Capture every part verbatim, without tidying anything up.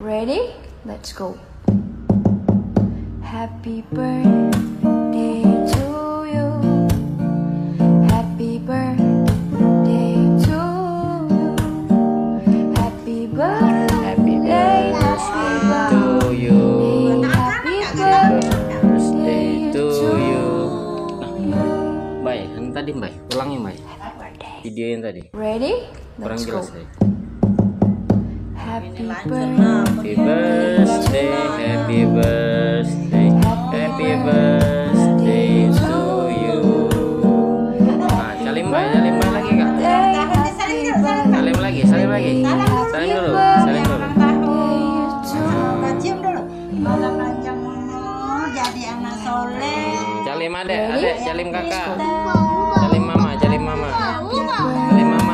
Ready? Let's go. Happy birthday to you. Happy birthday to you. Happy birthday, Happy birthday to you. Happy Birthday to you. you. Mbak, yang tadi Mbak, ulangin Mbak. Video yang tadi. Ready? Kurang Let's go. jelas deh. Happy Happy birthday, happy birthday, happy birthday to you. Nah, salim Mbak, salim Mbak lagi Kak. Salim lagi, salim lagi. Salim dulu, salim dulu. Cium dulu. Malah panjang umur, jadi anak soleh. Salim adek, adek, salim kakak. Salim mama, salim mama. Salim mama.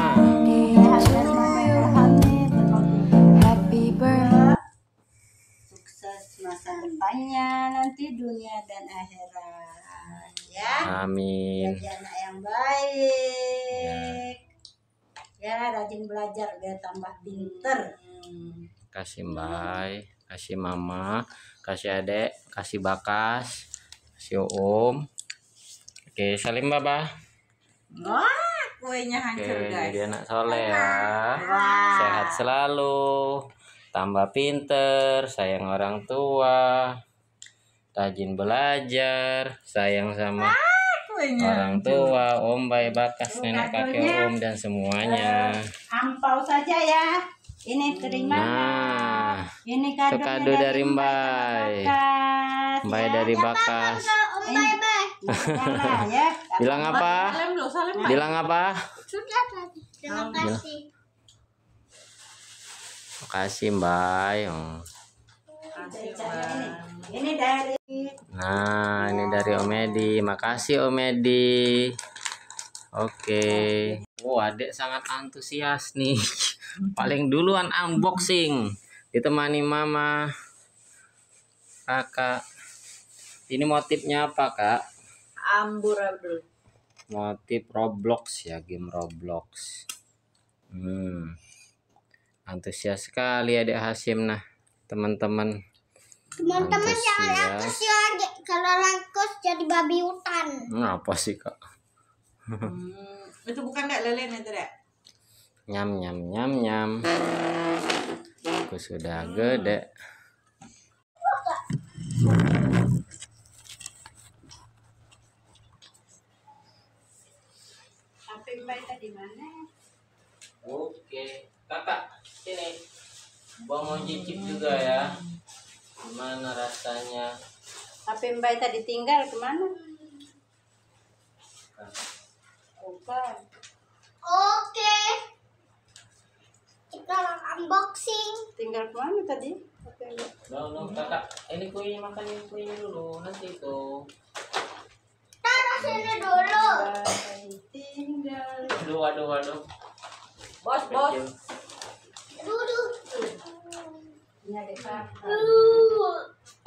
Happy birthday. Sukses masa depannya nanti dunia dan akhirat. Ya. Amin. Jadi anak yang baik. Ya, rajin belajar biar tambah pinter. Hmm. Kasih Mbak, kasih mama, kasih adek, kasih bakas, kasih om. Oke, salim Baba. Wah, kuenya Oke, hancur guys. jadi anak soleh ya. Wah. Sehat selalu, tambah pinter, sayang orang tua, rajin belajar, sayang sama Kuenya orang hancur. tua, om, bayi, bakas, nenek, kakek, om, dan semuanya. Ampau saja ya. Ini terima. Nah, Ini itu kado kado dari Mbak. Mbak dari Bakas. Om bye bye. Ya. Bilang apa? Salam dulu, salam. Bilang apa? Sudah tadi. Terima kasih. Makasih Mbak. Oh. Ini dari Nah, ini dari Om Edi. Makasih Om Edi. Oke. Oh, adek sangat antusias nih. Paling duluan unboxing. Ditemani mama. Kakak. Ini motifnya apa, Kak? amburadul. Motif Roblox ya, game Roblox. Hmm. Antusias sekali adek Hasim nah, teman-teman. Teman-teman jangan langkus ya, adik. Kalau langkus jadi babi hutan. Apa sih, Kak? Hmm, itu bukan dak lele itu dak. Nyam nyam nyam nyam. Aku sudah gede. Tapi mbak tadi mana? Oke, kakak sini. Gua mau cicip juga ya. Gimana rasanya? Tapi mbak tadi tinggal kemana? Bukan. Oke. Kita unboxing. Tinggal kemana tadi? Tapi mbak. No, no, kakak. Ini kuenya, makan ini kuenya dulu. Nanti itu. Taruh sini dulu. Mbak tinggal. Aduh, aduh, aduh. Bos, bos. Kecil. Duduk. Ini ada kakak. Duduk.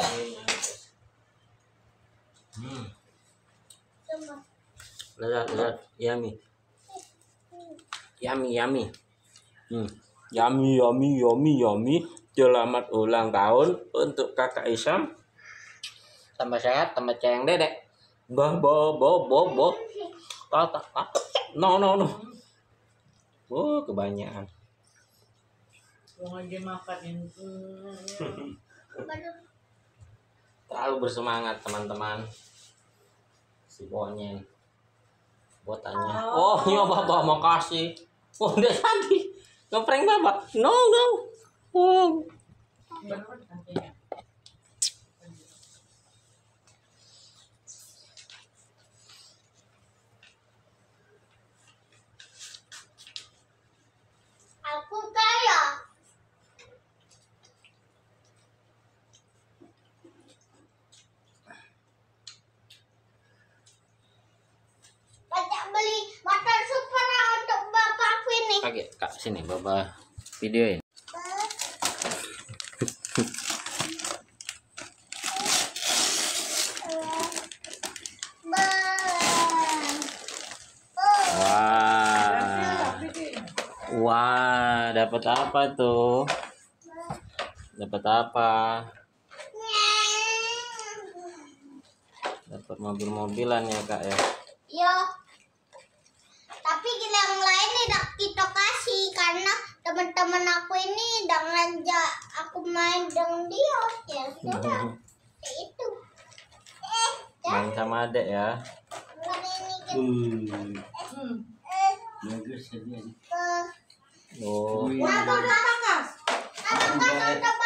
Hmm. Coba. Lezat, lezat. Yummy. Yummy, yummy. Hmm. Yummy, yummy, yummy, yummy. Selamat ulang tahun untuk kakak Isam. Tambah sehat, tambah cayang dedek. Bah, bo, bo, bo, bo. Tak, tak, tak. No, no, no. Oh, kebanyakan. Mau aja makan itu. Terlalu bersemangat teman-teman. Si bonyeng. Buatannya. Oh, iya Bapak, makasih. Oh, dia tadi ngeprank Bapak. No, no. Oh. Aku kaya. Banyak beli motor Supra untuk Bapak ini. Oke, Kak, sini Bapak videoin. Wah. Wah, dapat apa tuh? Dapat apa? Dapat mobil-mobilan ya kak ya. Yo. Tapi yang lain tidak kita kasih karena teman-teman aku ini udah ngajak aku main dengan dia. Ya sudah. Kayak itu. Eh, Main sama adek ya. bukan ini kan. Hmm. Hmm. Eh, Bagus ya. eh. Oh. Nah, tuh, udah, Mas. Apakah tetap